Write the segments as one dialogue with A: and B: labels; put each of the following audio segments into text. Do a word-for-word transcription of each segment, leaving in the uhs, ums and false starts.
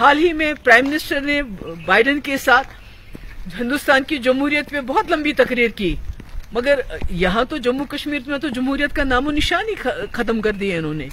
A: حال ही में prime minister ने बाइडन के साथ हिंदुस्तान की जमहूरियत पे बहुत लंबी तकरीर की, मगर यहाँ तो जम्मू कश्मीर में तो जमहूरियत का नामो निशान ही खत्म कर दिया इन्होंने।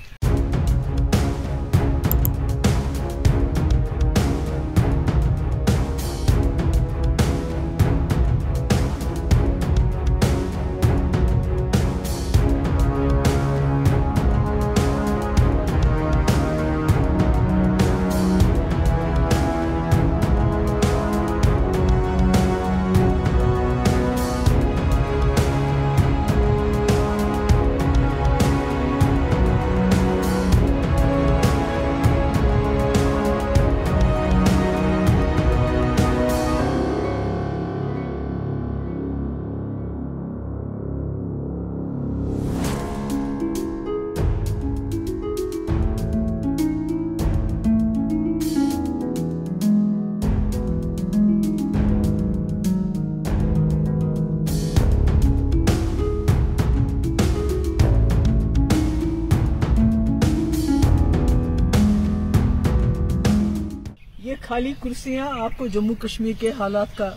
A: ये खाली कुर्सियां आपको जम्मू कश्मीर के हालात का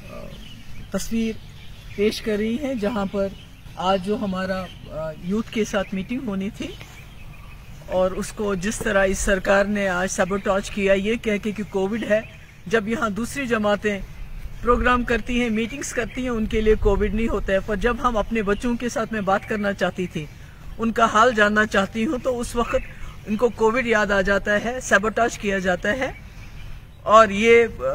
A: तस्वीर पेश कर रही हैं, जहां पर आज जो हमारा यूथ के साथ मीटिंग होनी थी और उसको जिस तरह इस सरकार ने आज सबोटाज किया, ये कह के कि कोविड है। जब यहाँ दूसरी जमातें प्रोग्राम करती हैं, मीटिंग्स करती हैं, उनके लिए कोविड नहीं होता है। पर जब हम अपने बच्चों के साथ में बात करना चाहती थी, उनका हाल जानना चाहती हूँ, तो उस वक्त इनको कोविड याद आ जाता है, सबोटाज किया जाता है और ये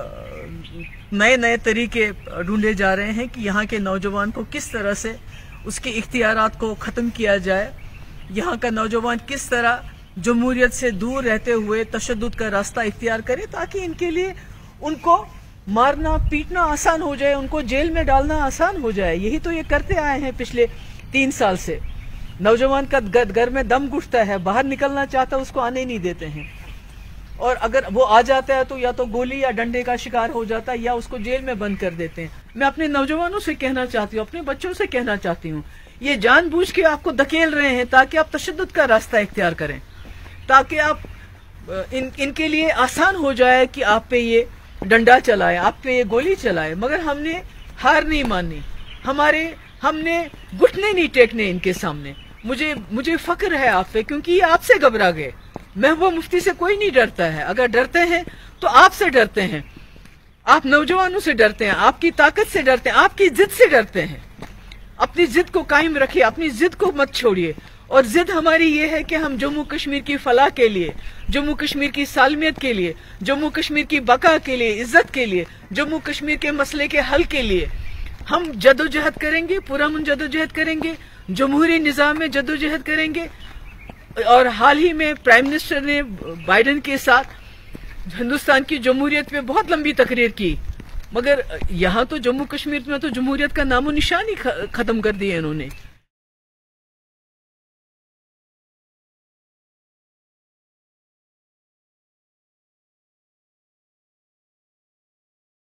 A: नए नए तरीके ढूंढे जा रहे हैं कि यहाँ के नौजवान को किस तरह से उसके इख्तियारात को ख़त्म किया जाए। यहाँ का नौजवान किस तरह जमहूरियत से दूर रहते हुए तशद्दुद का रास्ता इख्तियार करे, ताकि इनके लिए उनको मारना पीटना आसान हो जाए, उनको जेल में डालना आसान हो जाए। यही तो ये करते आए हैं पिछले तीन साल से। नौजवान का घर में दम घुटता है, बाहर निकलना चाहता है, उसको आने नहीं देते हैं, और अगर वो आ जाता है तो या तो गोली या डंडे का शिकार हो जाता है या उसको जेल में बंद कर देते हैं। मैं अपने नौजवानों से कहना चाहती हूँ, अपने बच्चों से कहना चाहती हूँ, ये जानबूझ के आपको धकेल रहे हैं ताकि आप तशद्दुद का रास्ता इख्तियार करें, ताकि आप इन इनके लिए आसान हो जाए कि आप पे ये डंडा चलाए, आप पे ये गोली चलाए। मगर हमने हार नहीं मानी, हमारे हमने घुटने नहीं टेकने इनके सामने। मुझे मुझे फख्र है आप पे, क्योंकि ये आपसे घबरा गए। महबूबा मुफ्ती से कोई नहीं डरता है, अगर डरते हैं तो आपसे डरते हैं, आप नौजवानों से डरते हैं, आपकी ताकत से डरते हैं, आपकी जिद से डरते हैं। अपनी जिद को कायम रखिए, अपनी जिद को मत छोड़िए। और जिद हमारी ये है कि हम जम्मू कश्मीर की फलाह के लिए, जम्मू कश्मीर की सालमियत के लिए, जम्मू कश्मीर की बका के लिए, इज्जत के लिए, जम्मू कश्मीर के मसले के हल के लिए हम जदोजहद करेंगे, पुरअमन जदोजहद करेंगे, जमहूरी निज़ाम में जदोजहद करेंगे। और हाल ही में प्राइम मिनिस्टर ने बाइडन के साथ हिंदुस्तान की जमहूरियत पे बहुत लंबी तकरीर की, मगर यहाँ तो जम्मू कश्मीर में तो जमहूरियत का नामो निशान ही खत्म कर दिया इन्होंने।